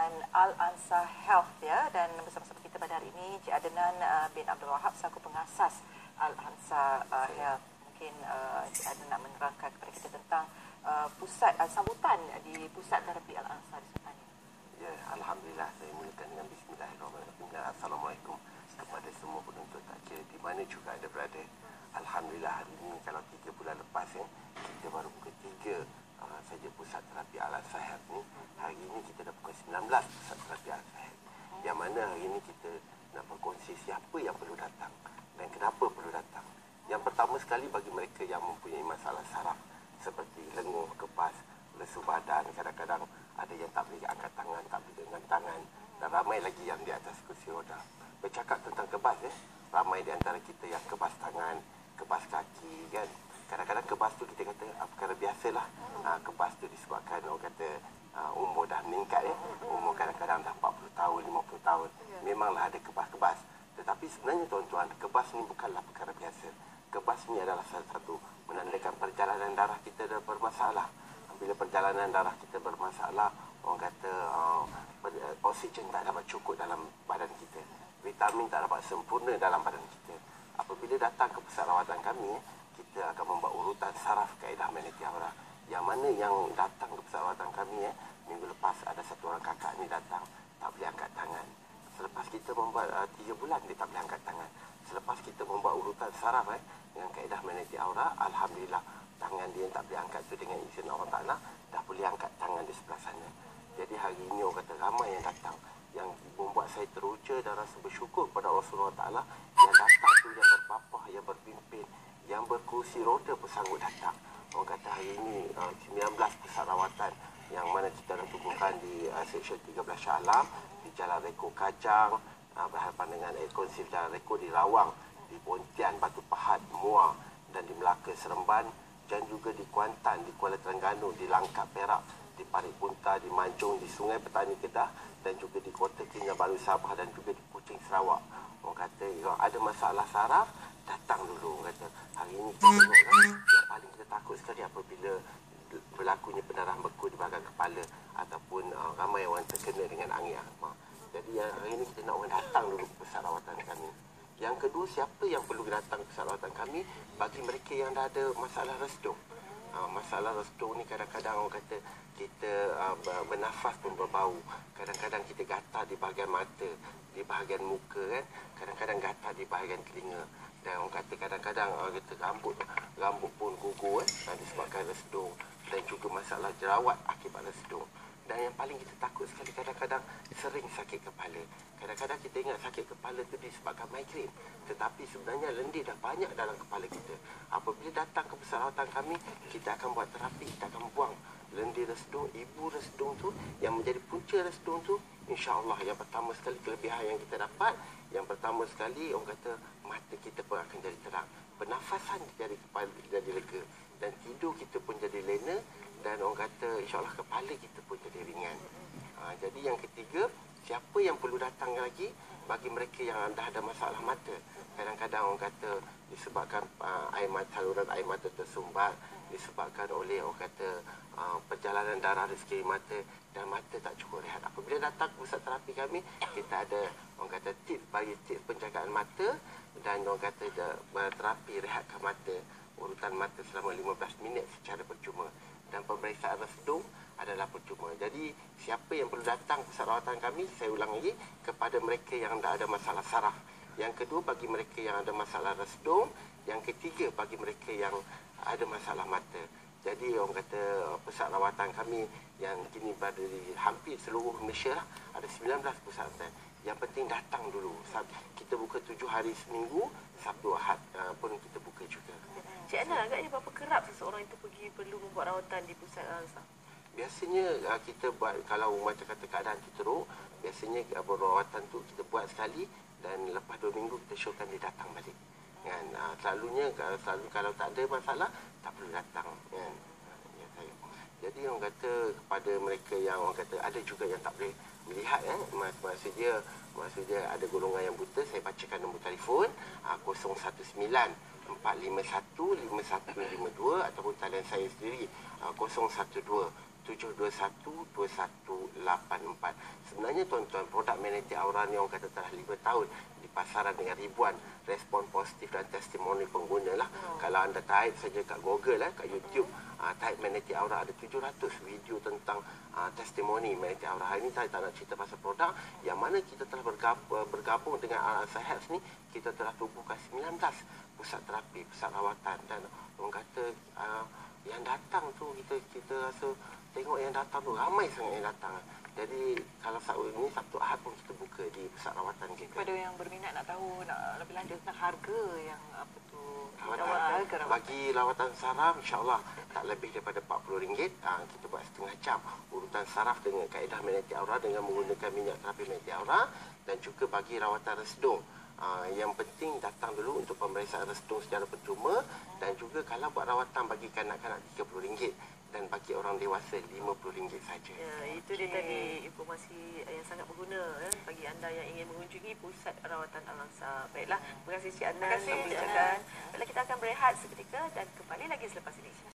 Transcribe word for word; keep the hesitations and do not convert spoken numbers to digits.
dengan Al-Ansar Health ya, dan bersama-sama kita pada hari ini Cik Adnan uh, bin Abdul Wahab selaku pengasas Al-Ansar uh, Health. Mungkin uh, Cik Adnan nak menerangkan kepada kita tentang uh, pusat uh, sambutan di pusat terapi Al-Ansar di Sultan. Ya, alhamdulillah, saya mulakan dengan bismillahirrahmanirrahim. Assalamualaikum kepada semua penuntut takjil di mana juga ada berada. Alhamdulillah, hari ini kalau tiga bulan lepas ya, kita baru buka tiga uh, saja pusat terapi Al-Ansar Health ni. Hari ini kita dah buka sembilan belas pusat terapi Al-Ansar Health. Yang mana hari ini kita nak berkongsi siapa yang perlu datang dan kenapa perlu datang. Yang pertama sekali, bagi mereka yang mempunyai masalah saraf seperti lenguh, kepas, lesu badan, kadang-kadang ada yang tak boleh angkat tangan, tak boleh dengan tangan, dan ramai lagi yang di atas kursi roda. Bercakap tentang kebas ya, ramai di antara kita yang kebas tangan, kebas kaki kan. Kadang-kadang kebas tu kita kata ah, perkara biasalah. Ah, kebas tu disebabkan orang kata ah, umur dah meningkat ya. Umur kadang-kadang dah empat puluh tahun, lima puluh tahun. Memanglah ada kebas-kebas. Tetapi sebenarnya tuan-tuan, kebas ni bukanlah perkara biasa. Kebas ni adalah salah satu menandakan perjalanan darah kita dah bermasalah. Bila perjalanan darah kita bermasalah, orang kata uh, oksigen tak dapat cukup dalam badan kita, vitamin tak dapat sempurna dalam badan kita. Apabila datang ke pusat rawatan kami, kita akan membuat urutan saraf kaedah magnetik aura. Yang mana yang datang ke pusat rawatan kami ya, minggu lepas ada satu orang kakak ni datang, tak boleh angkat tangan. Selepas kita membuat uh, tiga bulan, dia tak boleh angkat tangan. Selepas kita membuat urutan saraf eh, dengan kaedah magnetik aura, alhamdulillah, tangan dia yang tak boleh angkat tu dengan izin Allah Ta'ala dah boleh angkat tangan di sebelah sana. Jadi hari ini orang kata ramai yang datang, yang membuat saya teruja dan rasa bersyukur kepada Allah Subhanahu Wa Ta'ala. Yang datang tu yang berpapah, yang berpimpin, yang berkursi roda pun sanggup datang. Orang kata hari ini uh, sembilan belas pusat rawatan yang mana kita dah tubuhkan di uh, Seksyen tiga belas Shah Alam, di Jalan Reko Kajang, uh, berhadapan dengan Ekonsif Jalan Reko di Rawang, di Pontian, Batu Pahat, Muar, dan di Melaka, Seremban, dan juga di Kuantan, di Kuala Terengganu, di Langkat, Perak, di Parit Punta, di Manjung, di Sungai Petani, Kedah, dan juga di Kota Kinabalu, Sabah, dan juga di Kuching, Sarawak. Orang kata kalau ada masalah saraf, datang dulu. Orang kata hari ini kita tengok kan, yang paling kita takut sekali apabila berlakunya pendarahan beku di bahagian kepala ataupun uh, ramai orang terkena dengan angin asma. Jadi uh, hari ini kita nak orang datang dulu ke pusat rawatan kami. Yang kedua, siapa yang perlu datang ke pusat rawatan kami? Bagi mereka yang dah ada masalah resdung. Uh, masalah resdung ni kadang-kadang orang kata kita uh, bernafas pun berbau. Kadang-kadang kita gatal di bahagian mata, di bahagian muka kan. Kadang-kadang gatal di bahagian telinga. Dan orang kata kadang-kadang uh, kita rambut rambut pun gugur eh, disebabkan resdung. Dan juga masalah jerawat akibat resdung. Dan yang paling kita takut sekali kadang-kadang sering sakit kepala. Kadang-kadang kita ingat sakit kepala itu disebabkan migrain. Tetapi sebenarnya lendir dah banyak dalam kepala kita. Apabila datang ke pusat rawatan kami, kita akan buat terapi, kita akan buang lendir resdung, ibu resdung tu yang menjadi punca resdung tu. InsyaAllah yang pertama sekali kelebihan yang kita dapat, yang pertama sekali orang kata mata kita pun akan jadi terang. Pernafasan jadi kepala jadi lega. Dan tidur kita pun jadi lena. Dan orang kata insyaAllah kepala kita pun jadi ringan. Ha, jadi yang ketiga, siapa yang perlu datang lagi? Bagi mereka yang dah ada masalah mata. Kadang-kadang orang kata disebabkan uh, air mata, saluran air mata tersumbat, disebabkan oleh orang kata uh, perjalanan darah di sekeliling mata dan mata tak cukup rehat. Apabila datang ke pusat terapi kami, kita ada orang kata tips bagi tips penjagaan mata dan orang kata uh, terapi rehatkan mata, urutan mata selama lima belas minit secara percuma. Dan pemeriksaan resdung adalah percuma. Jadi siapa yang perlu datang ke pusat rawatan kami, saya ulang lagi, kepada mereka yang dah ada masalah saraf. Yang kedua, bagi mereka yang ada masalah resdung. Yang ketiga, bagi mereka yang ada masalah mata. Jadi orang kata pusat rawatan kami yang kini berada di hampir seluruh Malaysia lah, ada sembilan belas pusat rawatan. Yang penting datang dulu. Kita buka tujuh hari seminggu, Sabtu Ahad uh, pun kita buka juga. Cik Ana, agaknya berapa kerap seseorang itu pergi perlu membuat rawatan di pusat Al-Ansar? Biasanya uh, kita buat, kalau macam kata keadaan tu teruk, biasanya uh, rawatan tu kita buat sekali dan lepas dua minggu kita showkan dia datang balik. Kan? Uh, selalunya, uh, selalu kalau tak ada masalah, tak perlu datang. Kan? Uh, ya, saya. Jadi orang kata kepada mereka yang orang kata ada juga yang tak boleh melihat, eh? maksud dia, maksud dia ada golongan yang buta, saya bacakan nombor telefon uh, kosong satu sembilan empat lima satu lima satu lima dua ataupun talian saya sendiri uh, kosong satu dua tujuh dua satu dua satu lapan empat. Sebenarnya tuan-tuan, produk Manatee Aura ni orang kata telah lima tahun di pasaran dengan ribuan respon positif dan testimoni pengguna lah. Hmm. Kalau anda type saja kat Google lah, kat YouTube, hmm. uh, type Manatee Aura, ada tujuh ratus video tentang uh, testimoni Manatee Aura. Hari ini saya tak nak cerita pasal produk yang mana kita telah bergabung, bergabung dengan Al-Ansar Health ni. Kita telah tubuhkan sembilan belas pusat terapi, pusat rawatan, dan orang kata uh, yang datang tu kita kita rasa tengok yang datang tu ramai sangat yang datang. Jadi kalau Sabtu ini, Sabtu Ahad pun kita buka di pusat rawatan kita. Kepada yang berminat nak tahu nak lebih lanjut tentang harga yang apa tu rawatan, harga rawatan. Bagi rawatan saraf insya-Allah tak lebih daripada empat puluh ringgit. Ha, kita buat setengah jam urutan saraf dengan kaedah Manatee Aura dengan menggunakan minyak terapi Manatee Aura, dan juga bagi rawatan resdung. Uh, yang penting datang dulu untuk pemeriksaan resdung secara percuma, dan juga kalau buat rawatan bagi kanak-kanak tiga puluh ringgit dan bagi orang dewasa lima puluh ringgit saja. Ya, itu dia tadi informasi yang sangat berguna ya, bagi anda yang ingin mengunjungi pusat rawatan Al-Ansar. Baiklah, terima kasih Cik Adnan. Terima kasih, Cik Adnan. Baiklah, kita akan berehat seketika dan kembali lagi selepas ini.